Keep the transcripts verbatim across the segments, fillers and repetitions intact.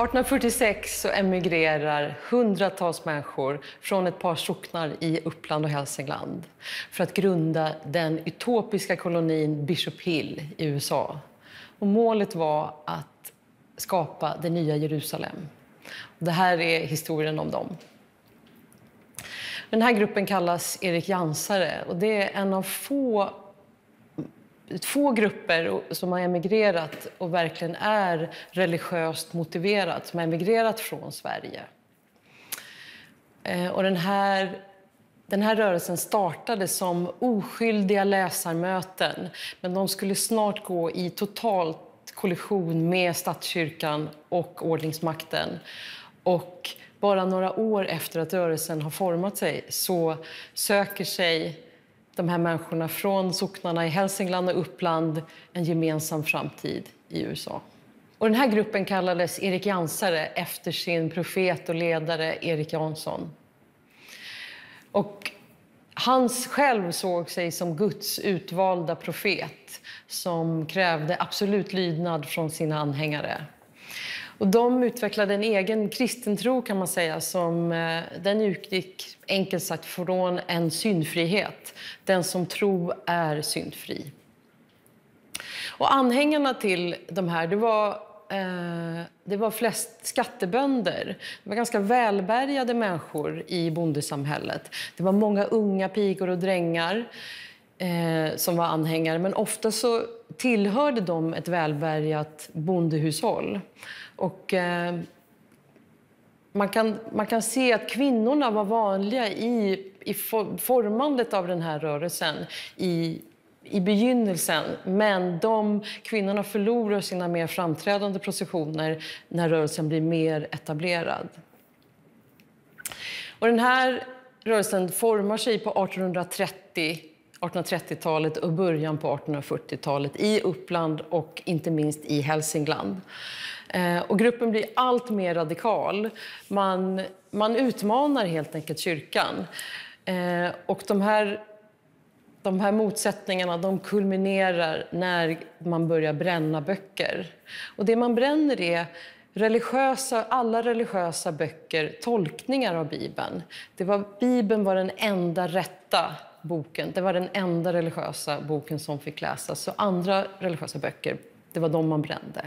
artonhundrafyrtiosex så emigrerar hundratals människor från ett par socknar i Uppland och Hälsingland för att grunda den utopiska kolonin Bishop Hill i U S A. Och målet var att skapa det nya Jerusalem. Det här är historien om dem. Den här gruppen kallas Erik Jansare och det är en av få Två grupper som har emigrerat och verkligen är religiöst motiverat, som har emigrerat från Sverige. Och den här, den här rörelsen startade som oskyldiga läsarmöten, men de skulle snart gå i totalt kollision med statskyrkan och ordningsmakten. Och bara några år efter att rörelsen har format sig så söker sig de här människorna från socknarna i Hälsingland och Uppland en gemensam framtid i U S A. Och den här gruppen kallades Erik Jansare efter sin profet och ledare Erik Jansson. Och han själv såg sig som Guds utvalda profet som krävde absolut lydnad från sina anhängare. Och de utvecklade en egen kristentro kan man säga som den utgick enkelt sagt från en syndfrihet. Den som tro är syndfri. Och anhängarna till de här det var, eh, det var flest skattebönder. Det var ganska välbärgade människor i bondesamhället. Det var många unga pigor och drängar eh, som var anhängare. Men ofta så tillhörde de ett välbärgat bondehushåll. Och eh, man, kan, man kan se att kvinnorna var vanliga i, i formandet av den här rörelsen i, i begynnelsen. Men de kvinnorna förlorar sina mer framträdande positioner när rörelsen blir mer etablerad. Och den här rörelsen formar sig på artonhundratrettio-talet och början på artonhundrafyrtiotalet i Uppland och inte minst i Hälsingland. Och gruppen blir allt mer radikal. Man, man utmanar helt enkelt kyrkan. Och de här, de här motsättningarna de kulminerar när man börjar bränna böcker. Och det man bränner är religiösa, alla religiösa böcker, tolkningar av Bibeln. Det var, Bibeln var den enda rätta boken. Det var den enda religiösa boken som fick läsas. Så andra religiösa böcker, det var de man brände.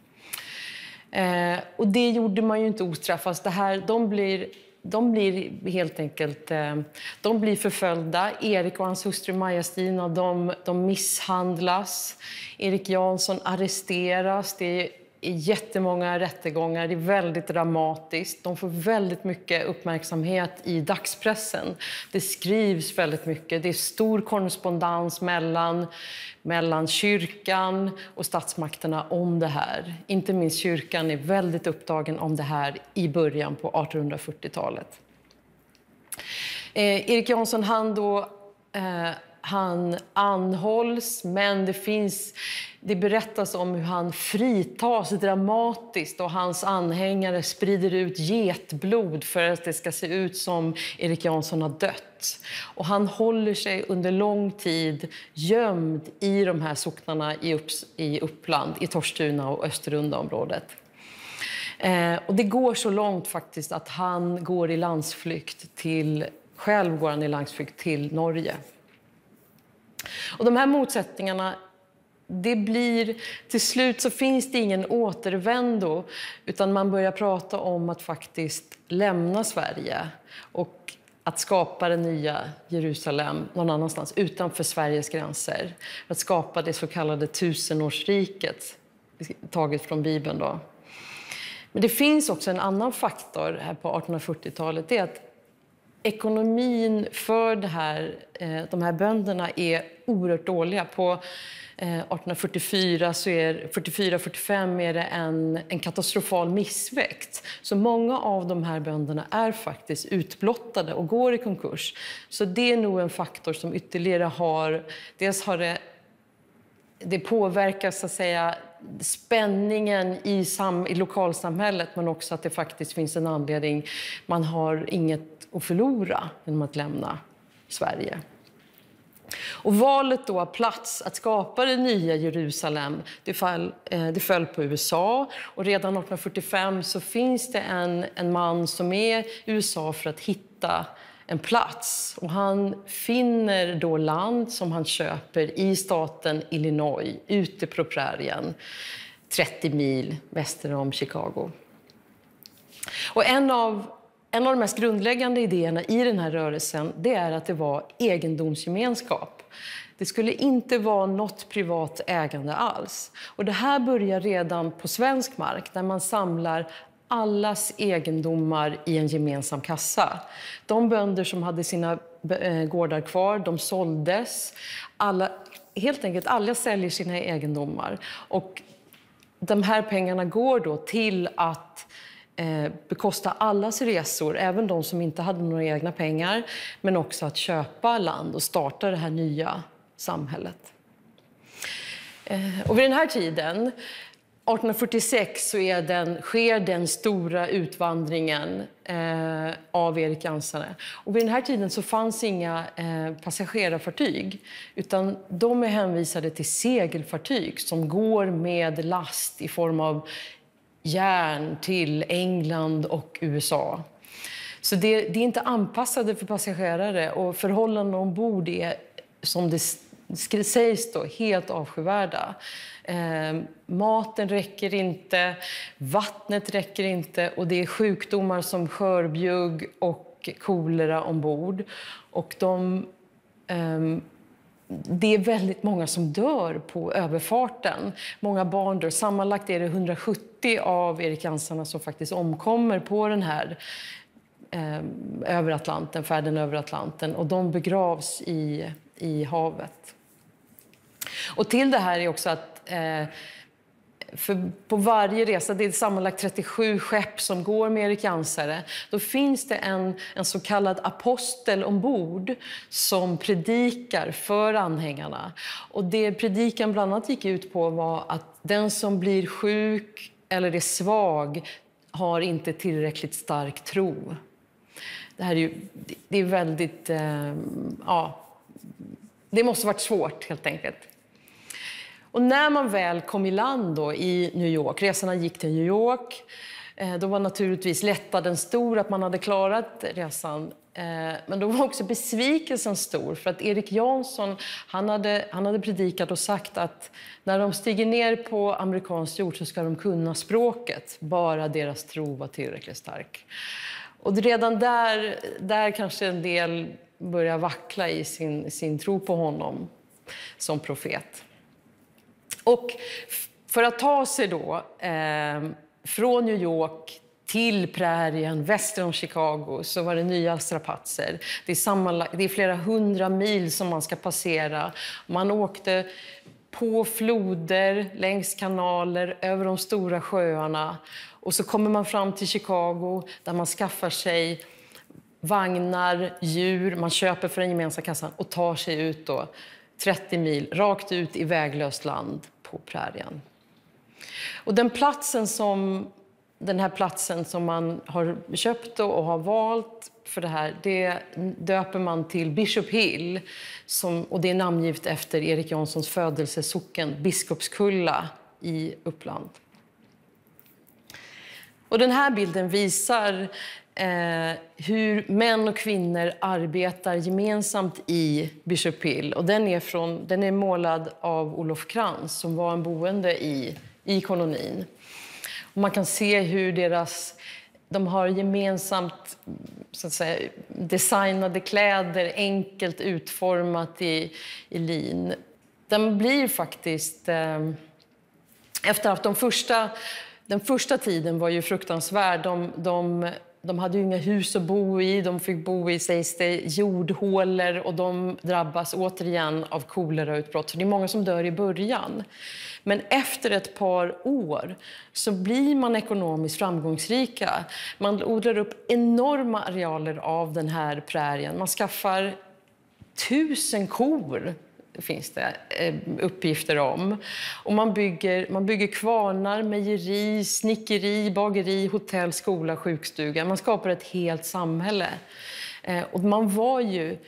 Eh, och det gjorde man ju inte ostraffat. Det här, de, blir, de blir helt enkelt eh, de blir förföljda. Erik och hans hustru Maja-Stina de, de misshandlas. Erik Jansson arresteras. Det är jättemånga rättegångar. Det är väldigt dramatiskt. De får väldigt mycket uppmärksamhet i dagspressen. Det skrivs väldigt mycket. Det är stor korrespondens mellan, mellan kyrkan och statsmakterna om det här. Inte minst kyrkan är väldigt upptagen om det här i början på artonhundrafyrtiotalet. Eh, Erik Jansson han då eh, han anhålls, men det finns det berättas om hur han fritas dramatiskt och hans anhängare sprider ut getblod för att det ska se ut som Erik Jansson har dött. Och han håller sig under lång tid gömd i de här socknarna i, Upp, i Uppland, i Torstuna och Österunda-området. Eh, och det går så långt faktiskt att han går i landsflykt till, själv går han i landsflykt till Norge. Och de här motsättningarna, det blir, till slut så finns det ingen återvändo utan man börjar prata om att faktiskt lämna Sverige och att skapa det nya Jerusalem någon annanstans utanför Sveriges gränser. Att skapa det så kallade tusenårsriket, taget från Bibeln då. Men det finns också en annan faktor här på artonhundrafyrtiotalet, det är att ekonomin för det här, de här bönderna är oerhört dåliga. På artonhundrafyrtiofyra så är fyrtiofyra fyrtiofem är det en, en katastrofal missväxt. Så många av de här bönderna är faktiskt utblottade och går i konkurs. Så det är nog en faktor som ytterligare har, dels har det, det påverkar så att säga spänningen i, sam, i lokalsamhället, men också att det faktiskt finns en anledning. Man har inget att förlora genom att lämna Sverige. Och valet då av plats att skapa det nya Jerusalem, det föll, det föll på U S A. Och redan arton fyrtiofem så finns det en, en man som är i U S A för att hitta en plats. Och han finner då land som han köper i staten Illinois, ute på prärien, trettio mil väster om Chicago. Och en av, en av de mest grundläggande idéerna i den här rörelsen, det är att det var egendomsgemenskap. Det skulle inte vara något privat ägande alls. Och det här börjar redan på svensk mark, där man samlar allas egendomar i en gemensam kassa. De bönder som hade sina gårdar kvar, de såldes. Alla, helt enkelt, alla säljer sina egendomar. Och de här pengarna går då till att eh, bekosta allas resor, även de som inte hade några egna pengar, men också att köpa land och starta det här nya samhället. Eh, och vid den här tiden, arton fyrtiosex, så är den, sker den stora utvandringen eh, av Erik Jansson. Och vid den här tiden så fanns inga eh, passagerarfartyg, utan de är hänvisade till segelfartyg som går med last i form av järn till England och U S A. Så det, det är inte anpassade för passagerare, och förhållandena ombord är, som det sägs då, helt avskyvärda. Eh, maten räcker inte, vattnet räcker inte, och det är sjukdomar som skörbjugg och kolera ombord. Och de, eh, det är väldigt många som dör på överfarten. Många barn dör. Sammanlagt är det hundrasjuttio av Erik Janssarna som faktiskt omkommer på den här eh, över Atlanten, färden över Atlanten, och de begravs i, i havet. Och till det här är också att eh, för på varje resa, det är sammanlagt trettiosju skepp som går med Erik Janssare, då finns det en, en så kallad apostel ombord som predikar för anhängarna. Och det predikan bland annat gick ut på var att den som blir sjuk eller är svag har inte tillräckligt stark tro. Det här är ju, det är väldigt, eh, ja, det måste varit svårt helt enkelt. Och när man väl kom i land då i New York, resorna gick till New York, då var naturligtvis lättnaden stor att man hade klarat resan. Men då var också besvikelsen stor, för att Erik Jansson, han hade, han hade predikat och sagt att när de stiger ner på amerikansk jord så ska de kunna språket, bara deras tro var tillräckligt stark. Och redan där, där kanske en del börjar vackla i sin, sin tro på honom som profet. Och för att ta sig då eh, från New York till prärien väster om Chicago så var det nya strapatser. Det är, sammanlagt, det är flera hundra mil som man ska passera. Man åkte på floder, längs kanaler, över de stora sjöarna. Och så kommer man fram till Chicago där man skaffar sig vagnar, djur, man köper för den gemensamma kassan och tar sig ut då trettio mil rakt ut i väglöst land på prärien. Och den platsen som den här platsen som man har köpt och har valt för det här, det döper man till Bishop Hill, som, och det är namngivet efter Erik Janssons födelsesocken Biskopskulla i Uppland. Och den här bilden visar eh, hur män och kvinnor arbetar gemensamt i Bishop Hill. Och den är, från, den är målad av Olof Krantz som var en boende i, i kolonin. Och man kan se hur deras, de har gemensamt så att säga, designade kläder, enkelt utformat i, i lin. Den blir faktiskt, eh, efter att de första, den första tiden var ju fruktansvärd. De, de, de hade ju inga hus att bo i, de fick bo i, sägs det, jordhålor, och de drabbas återigen av kolerautbrott. Så det är många som dör i början. Men efter ett par år så blir man ekonomiskt framgångsrika. Man odlar upp enorma arealer av den här prärien. Man skaffar tusen kor, finns det uppgifter om. Och man bygger, man bygger kvarnar, mejeri, snickeri, bageri, hotell, skola, sjukstuga. Man skapar ett helt samhälle. Och man var ju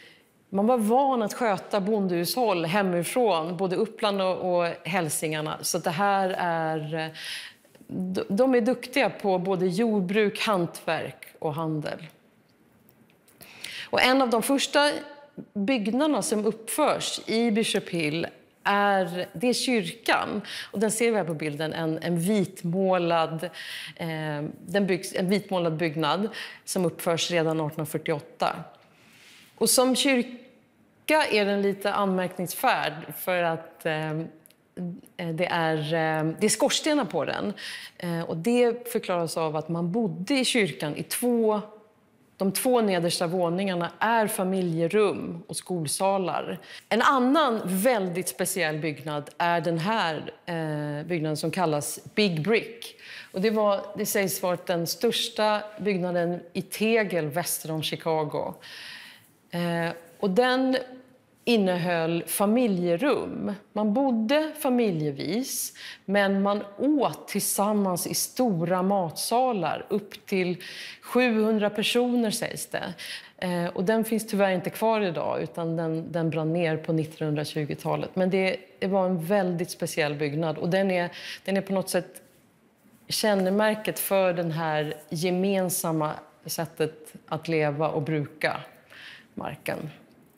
Man var van att sköta bondehushåll hemifrån, både Uppland och, och Hälsingarna. Så det här är, de är duktiga på både jordbruk, hantverk och handel. Och en av de första byggnaderna som uppförs i Bishop Hill är, det är kyrkan. Och den ser vi här på bilden, en, en, vitmålad, eh, den byggs, en vitmålad byggnad som uppförs redan arton fyrtioåtta. Och som kyrka är den lite anmärkningsvärd för att eh, det, är, eh, det är skorstenar på den. Eh, och det förklaras av att man bodde i kyrkan i två De två nedersta våningarna är familjerum och skolsalar. En annan väldigt speciell byggnad är den här eh, byggnaden som kallas Big Brick. Och det, var, det sägs vara den största byggnaden i tegel väster om Chicago. Eh, och den innehöll familjerum. Man bodde familjevis, men man åt tillsammans i stora matsalar. Upp till sjuhundra personer sägs det. Eh, och den finns tyvärr inte kvar idag, utan den, den brann ner på nittonhundratjugotalet. Men det, det var en väldigt speciell byggnad, och den är, den är på något sätt kännemärket för den här gemensamma sättet att leva och bruka marken.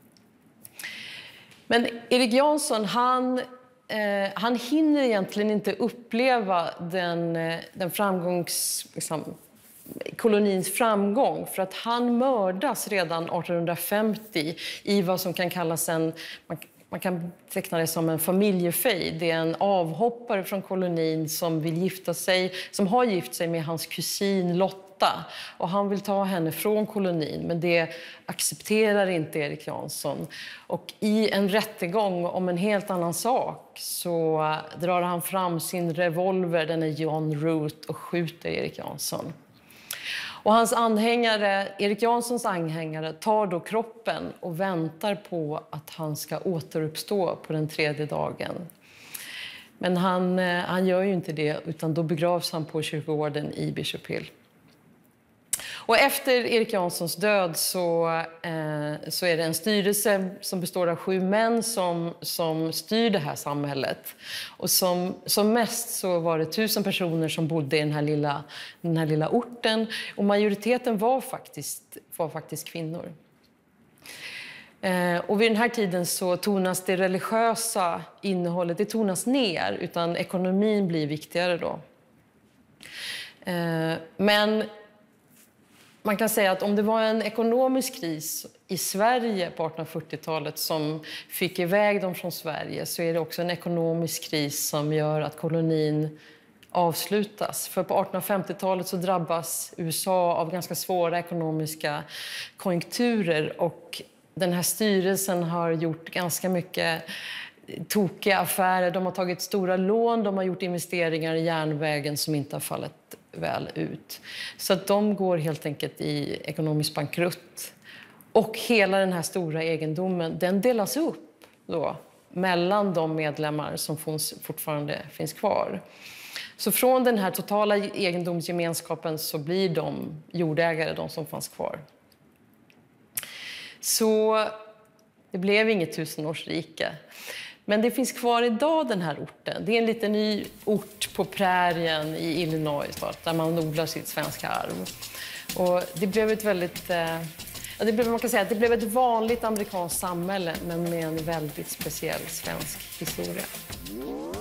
Men Erik Jansson, han, eh, han hinner egentligen inte uppleva den, den framgångs, liksom, kolonins framgång, för att han mördas redan arton femtio i vad som kan kallas en, man, man kan teckna det som en familjefejd. Det är en avhoppare från kolonin som vill gifta sig, som har gift sig med hans kusin Lotta. Och han vill ta henne från kolonin, men det accepterar inte Erik Jansson. Och i en rättegång om en helt annan sak så drar han fram sin revolver, den är John Root, och skjuter Erik Jansson. Och hans anhängare, Erik Janssons anhängare, tar då kroppen och väntar på att han ska återuppstå på den tredje dagen. Men han, han gör ju inte det, utan då begravs han på kyrkogården i Bishop Hill. Och efter Erik Janssons död så, eh, så är det en styrelse som består av sju män som, som styr det här samhället. Och som, som mest så var det tusen personer som bodde i den här lilla, den här lilla orten. Och majoriteten var faktiskt, var faktiskt kvinnor. Eh, och vid den här tiden så tonas det religiösa innehållet, det tonas ner, utan ekonomin blir viktigare då. Eh, men man kan säga att om det var en ekonomisk kris i Sverige på arton fyrtiotalet som fick iväg dem från Sverige, så är det också en ekonomisk kris som gör att kolonin avslutas. För på arton femtiotalet så drabbas U S A av ganska svåra ekonomiska konjunkturer, och den här styrelsen har gjort ganska mycket tokiga affärer. De har tagit stora lån, de har gjort investeringar i järnvägen som inte har fallit väl ut. Så att de går helt enkelt i ekonomisk bankrutt. Och hela den här stora egendomen, den delas upp då mellan de medlemmar som fortfarande finns kvar. Så från den här totala egendomsgemenskapen så blir de jordägare, de som fanns kvar. Så det blev inget tusenårsrike. Men det finns kvar idag, den här orten. Det är en liten ny ort på prärien i Illinois där man odlar sitt svenska arv. Och det blev ett väldigt, eh, det blev, man kan säga att det blev ett vanligt amerikanskt samhälle, men med en väldigt speciell svensk historia.